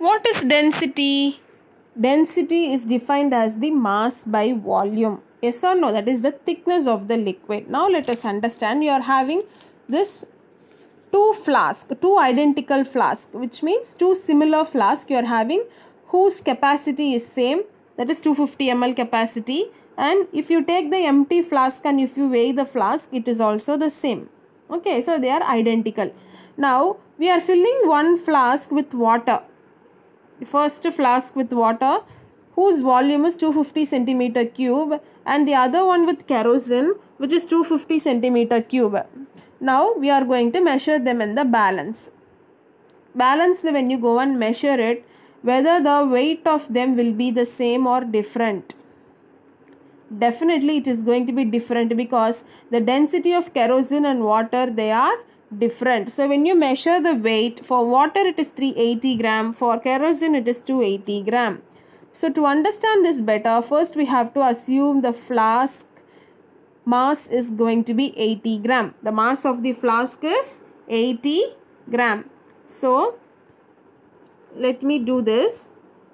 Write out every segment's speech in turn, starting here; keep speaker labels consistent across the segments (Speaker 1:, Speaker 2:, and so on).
Speaker 1: What is density? Density is defined as the mass by volume. Yes or no? That is the thickness of the liquid. Now let us understand. You are having this two identical flasks, which means two similar flasks you are having whose capacity is same, that is 250 ml capacity, and if you take the empty flask and if you weigh the flask, it is also the same. Okay, so they are identical. Now we are filling one flask with water. First flask with water whose volume is 250 centimeter cube, and the other one with kerosene which is 250 centimeter cube. Now we are going to measure them in the balance. Balance, when you go and measure it, whether the weight of them will be the same or different. Definitely it is going to be different because the density of kerosene and water, they are different. So when you measure the weight, for water it is 380 gram, for kerosene it is 280 gram. So to understand this better, first we have to assume the flask mass is going to be 80 gram. The mass of the flask is 80 gram. So let me do this.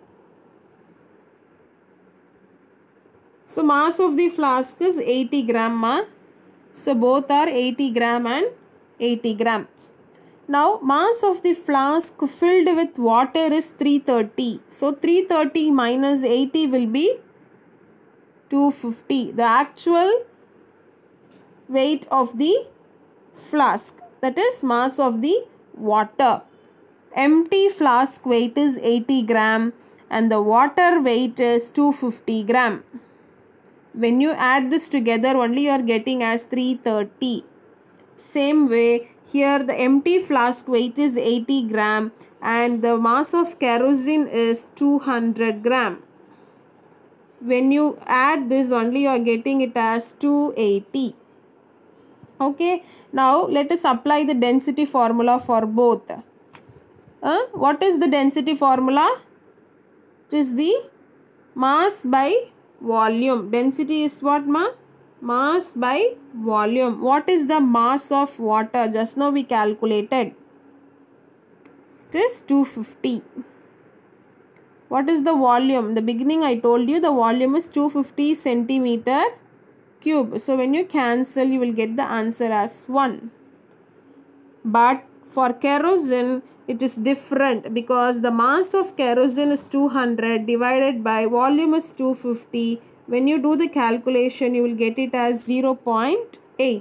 Speaker 1: So mass of the flask is 80 gram. So both are 80 gram and 80 gram. Now mass of the flask filled with water is 330. So 330 minus 80 will be 250. The actual weight of the flask, that is mass of the water. Empty flask weight is 80 gram and the water weight is 250 gram. When you add this together, only you are getting as 330. Same way, here the empty flask weight is 80 gram and the mass of kerosene is 200 gram. When you add this, only you are getting it as 280. Okay, now let us apply the density formula for both. What is the density formula? It is the mass by volume. Density is what, ma? Mass by volume. What is the mass of water? Just now we calculated. It is 250. What is the volume? In the beginning I told you the volume is 250 centimeter cube. So when you cancel, you will get the answer as 1. But for kerosene, it is different because the mass of kerosene is 200 divided by volume is 250. When you do the calculation, you will get it as 0.8,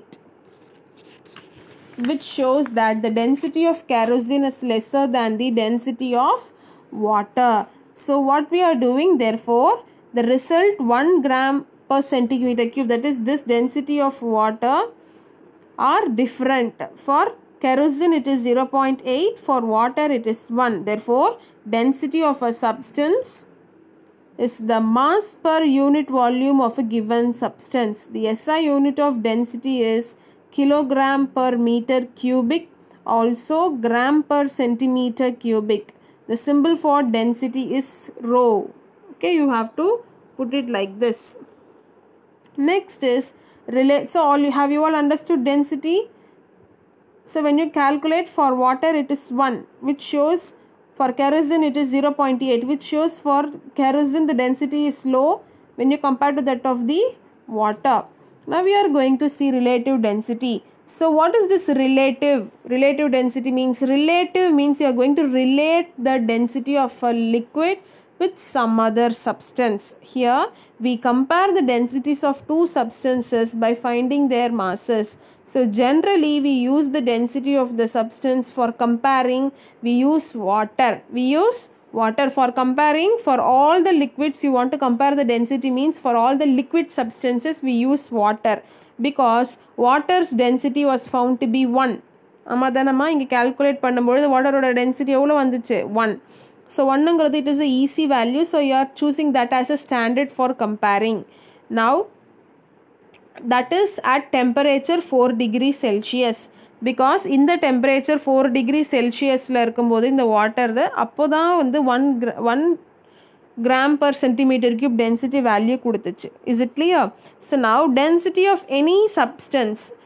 Speaker 1: which shows that the density of kerosene is lesser than the density of water. So what we are doing, therefore, the result 1 gram per centimeter cube, that is this density of water, are different. For kerosene it is 0.8, for water it is 1. Therefore, density of a substance is the mass per unit volume of a given substance. The SI unit of density is kilogram per meter cubic, also gram per centimeter cubic. The symbol for density is rho. Okay, you have to put it like this. Next is relate. So have you all understood density? So when you calculate for water, it is 1, which shows for kerosene it is 0.8, which shows for kerosene the density is low when you compare to that of the water. Now we are going to see relative density. So what is this relative? Relative density means you are going to relate the density of a liquid with some other substance. Here we compare the densities of two substances by finding their masses. So generally we use the density of the substance for comparing. We use water. For comparing. For all the liquids you want to compare the density, means for all the liquid substances we use water, because water's density was found to be 1. Amadanama inga calculate பண்ணும்போது water density எவ்வளவு வந்துச்சு 1. So 1 it is a easy value, so you are choosing that as a standard for comparing. Now that is at temperature 4 degrees Celsius, because in the temperature 4 degrees Celsius la இருக்கும்போது இந்த water அப்போதான் வந்து 1 gram per centimeter cube density value கொடுத்துச்சு. Is it clear? So now density of any substance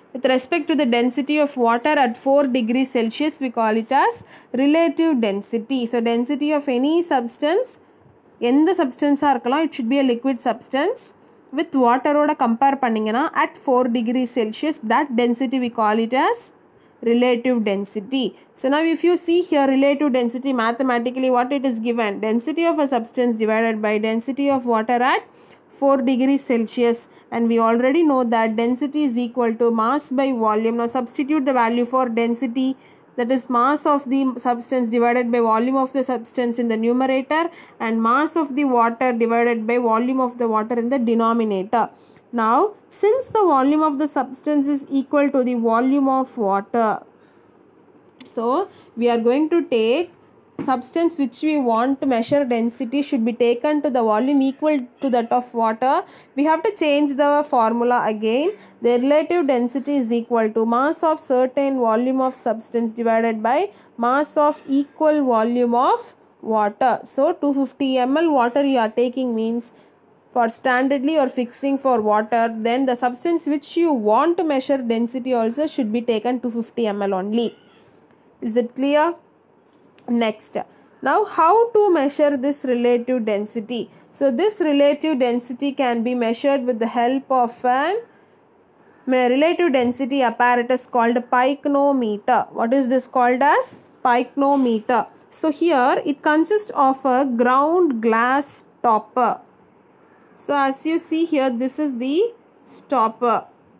Speaker 1: with respect to the density of water at 4 degrees Celsius, we call it as relative density. So density of any substance, எந்த substanceஆ இருக்கலாம், it should be a liquid substance, with water ஓட compare பண்ணிங்கனா at 4 degrees Celsius, that density we call it as relative density. So now if you see here relative density mathematically, what it is given, density of a substance divided by density of water at 4 degrees Celsius, and we already know that density is equal to mass by volume. Now substitute the value for density, that is mass of the substance divided by volume of the substance in the numerator, and mass of the water divided by volume of the water in the denominator. Now since the volume of the substance is equal to the volume of water, so we are going to take substance which we want to measure density should be taken to the volume equal to that of water. We have to change the formula again. The relative density is equal to mass of certain volume of substance divided by mass of equal volume of water. So 250 ml water you are taking means, for standardly or fixing for water, then the substance which you want to measure density also should be taken 250 ml only. Is it clear? Next, now how to measure this relative density? So this relative density can be measured with the help of an relative density apparatus called pycnometer. What is this called as? Pycnometer. So here it consists of a ground glass stopper. So as you see here, this is the stopper.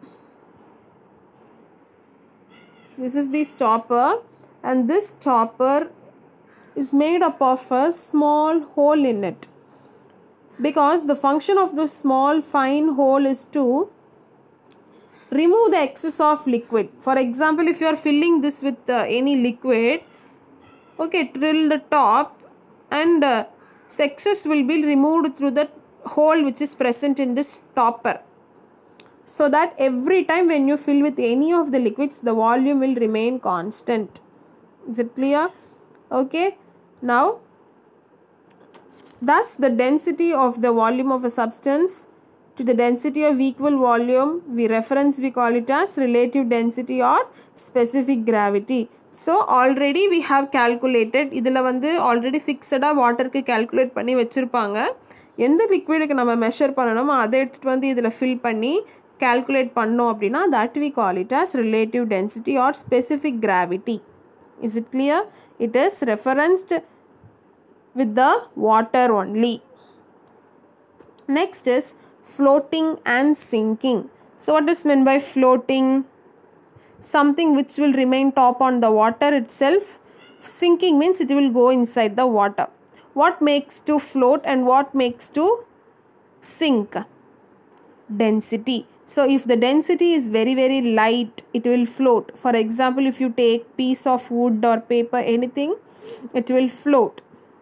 Speaker 1: This is the stopper, and this stopper is made up of a small hole in it, because the function of the small fine hole is to remove the excess of liquid. For example, if you are filling this with any liquid, okay, till the top, and excess will be removed through the hole which is present in this stopper, so that every time when you fill with any of the liquids, the volume will remain constant. Is it clear? Okay. Now thus the density of the volume of a substance to the density of equal volume, we call it as relative density or specific gravity. So already we have calculated, இதில் வந்து already fixed வாட்டருக்கு calculate பண்ணி வச்சிருப்பாங்க. எந்த லிக்விடுக்கு நம்ம measure பண்ணணுமோ அதை எடுத்துகிட்டு வந்து இதில் ஃபில் பண்ணி calculate பண்ணோம் அப்படின்னா, that we call it as relative density or specific gravity. Is it clear? It is referenced with the water only. Next is floating and sinking. So what is meant by floating? Something which will remain top on the water itself. Sinking means it will go inside the water. What makes to float and what makes to sink? Density. So if the density is very light, it will float. For example, if you take piece of wood or paper, anything, it will float.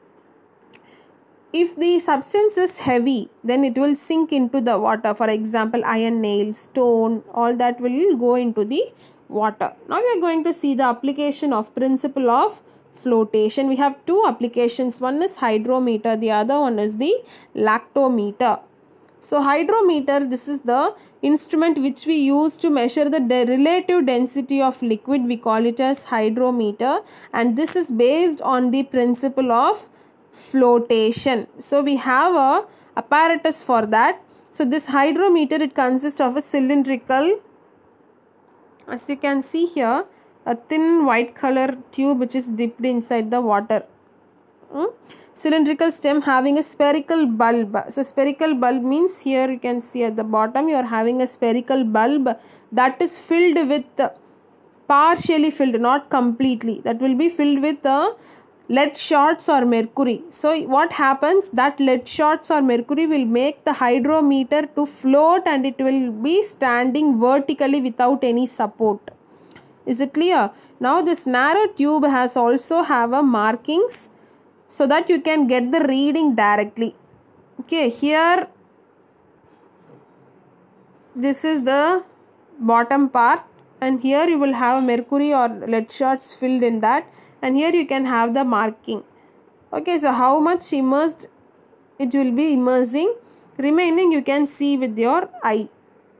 Speaker 1: If the substance is heavy, then it will sink into the water. For example, iron nail, stone, all that will go into the water. Now we are going to see the application of principle of flotation. We have two applications. One is hydrometer, the other one is the lactometer. So hydrometer, this is the instrument which we use to measure the relative density of liquid. We call it as hydrometer, and this is based on the principle of flotation. So we have a apparatus for that. So this hydrometer, it consists of a cylindrical, as you can see here, a thin white color tube which is dipped inside the water. Cylindrical stem having a spherical bulb. So spherical bulb means, here you can see at the bottom you are having a spherical bulb that is filled with, partially filled, not completely, that will be filled with lead shots or mercury. So what happens, that lead shots or mercury will make the hydrometer to float, and it will be standing vertically without any support. Is it clear? Now this narrow tube has also have a markings, so that you can get the reading directly. Okay, here this is the bottom part, and here you will have mercury or lead shots filled in that, and here you can have the marking. Okay, so how much immersed it will be immersing, remaining you can see with your eye.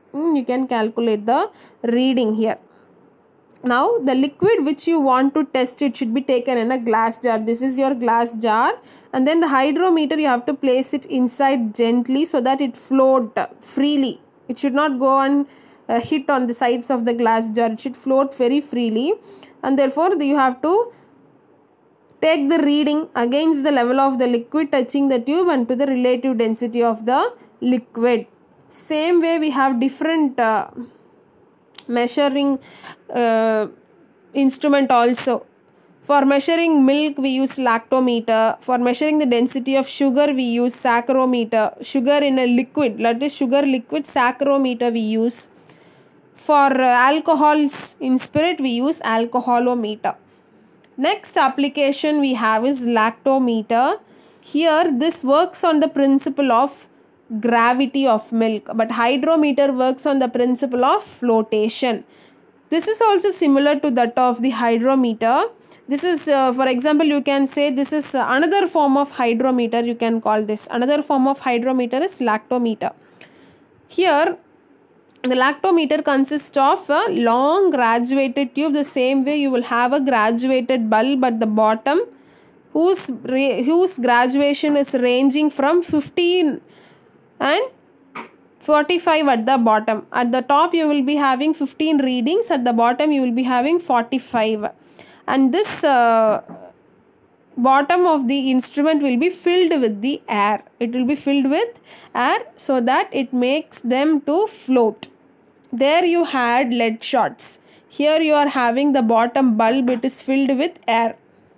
Speaker 1: You can calculate the reading here. Now the liquid which you want to test, it should be taken in a glass jar. This is your glass jar, and then the hydrometer you have to place it inside gently so that it float freely. It should not go and hit on the sides of the glass jar. It should float very freely, and therefore you have to take the reading against the level of the liquid touching the tube and to the relative density of the liquid. Same way we have different measuring instrument also. For measuring milk we use lactometer. For measuring the density of sugar we use saccharometer. Sugar in a liquid, that is sugar liquid, saccharometer we use. For alcohols in spirit we use alcoholometer. Next application we have is lactometer. Here this works on the principle of gravity of milk, but hydrometer works on the principle of flotation. This is also similar to that of the hydrometer. This is for example, you can say this is another form of hydrometer. You can call this another form of hydrometer is lactometer. Here the lactometer consists of a long graduated tube. The same way you will have a graduated bulb at the bottom whose graduation is ranging from 15 and 45 at the bottom. At the top you will be having 15 readings, at the bottom you will be having 45, and this bottom of the instrument will be filled with the air. It will be filled with air so that it makes them to float. There you had lead shots. Here you are having the bottom bulb, it is filled with air.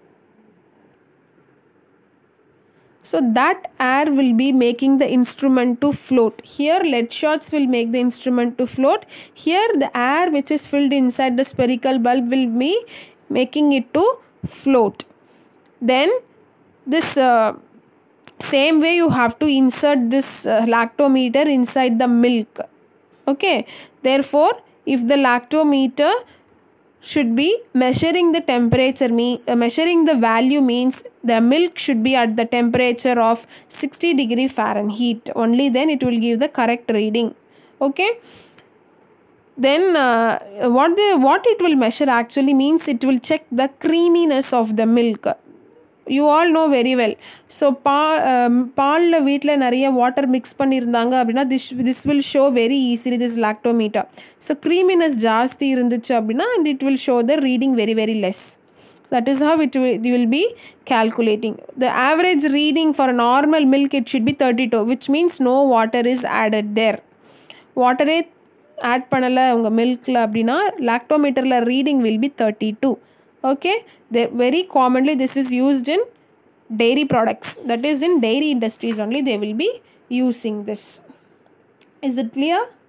Speaker 1: So that air will be making the instrument to float. Here lead shots will make the instrument to float. Here the air which is filled inside the spherical bulb will be making it to float. Then this same way you have to insert this lactometer inside the milk. Okay. Therefore, if the lactometer should be measuring the temperature, measuring the value means the milk should be at the temperature of 60 degree Fahrenheit. Only then it will give the correct reading. Okay. Then what it will measure actually means it will check the creaminess of the milk. You all know very well. So பால்ல வீட்டில் நிறைய water mix பண்ணியிருந்தாங்க அப்படின்னா this will show very easily this lactometer. So creaminess ஜாஸ்தி இருந்துச்சு அப்படின்னா and it will show the reading very very less. That is how you will be calculating. The average reading for a normal milk, it should be 32, which means no water is added there. Water add பண்ணல உங்க மில்க்ல அப்படின்னா lactometerல reading will be 32. Okay, very commonly this is used in dairy products, that is in dairy industries only they will be using this. Is it clear?